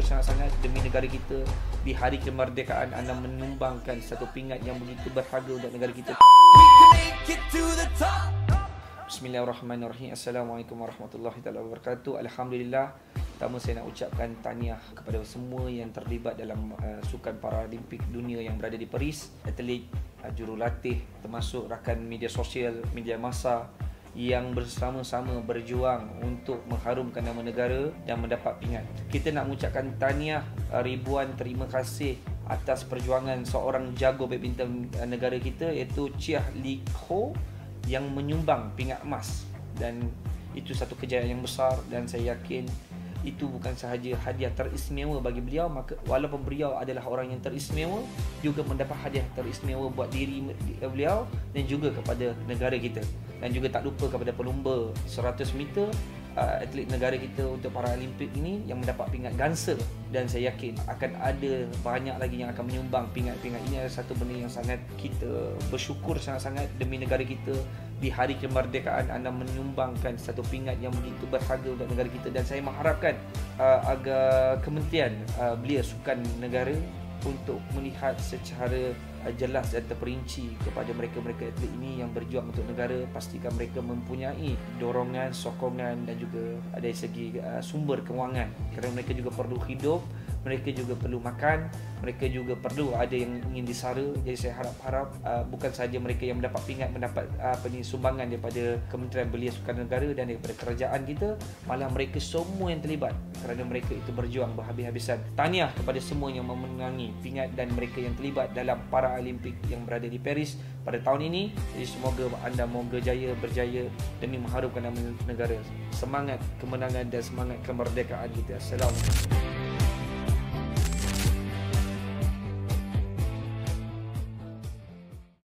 sangat-sangat demi negara kita. Di hari kemerdekaan anda menyumbangkan satu pingat yang begitu berharga untuk negara kita. Bismillahirrahmanirrahim. Assalamualaikum warahmatullahi wabarakatuh. Alhamdulillah. Pertama saya nak ucapkan tahniah kepada semua yang terlibat dalam sukan Paralimpik dunia yang berada di Paris. Atlet, jurulatih, termasuk rakan media sosial, media massa yang bersama-sama berjuang untuk mengharumkan nama negara dan mendapat pingat. Kita nak mengucapkan tahniah ribuan terima kasih atas perjuangan seorang jago badminton negara kita, iaitu Chia Lee Ho yang menyumbang pingat emas, dan itu satu kejayaan yang besar dan saya yakin itu bukan sahaja hadiah teristimewa bagi beliau, maka walaupun beliau adalah orang yang teristimewa, juga mendapat hadiah teristimewa buat diri beliau dan juga kepada negara kita. Dan juga tak lupa kepada pelumba 100 meter atlet negara kita untuk Paralimpik ini yang mendapat pingat gangsa, dan saya yakin akan ada banyak lagi yang akan menyumbang pingat-pingat. Ini adalah satu benda yang sangat kita bersyukur sangat-sangat demi negara kita. Di hari kemerdekaan anda menyumbangkan satu pingat yang begitu berharga untuk negara kita, dan saya mengharapkan agar kementerian belia sukan negara untuk melihat secara jelas dan terperinci kepada mereka-mereka atlet ini yang berjuang untuk negara. Pastikan mereka mempunyai dorongan, sokongan dan juga dari segi sumber kewangan, kerana mereka juga perlu hidup, mereka juga perlu makan, mereka juga perlu ada yang ingin disara. Jadi saya harap bukan sahaja mereka yang mendapat pingat, mendapat sumbangan daripada Kementerian Belia Sukan Negara dan daripada kerajaan kita, malah mereka semua yang terlibat, kerana mereka itu berjuang berhabis-habisan. Tahniah kepada semua yang memenangi pingat dan mereka yang terlibat dalam Paralimpik yang berada di Paris pada tahun ini. Jadi semoga anda berjaya demi mengharumkan nama negara. Semangat kemenangan dan semangat kemerdekaan kita. Assalamualaikum.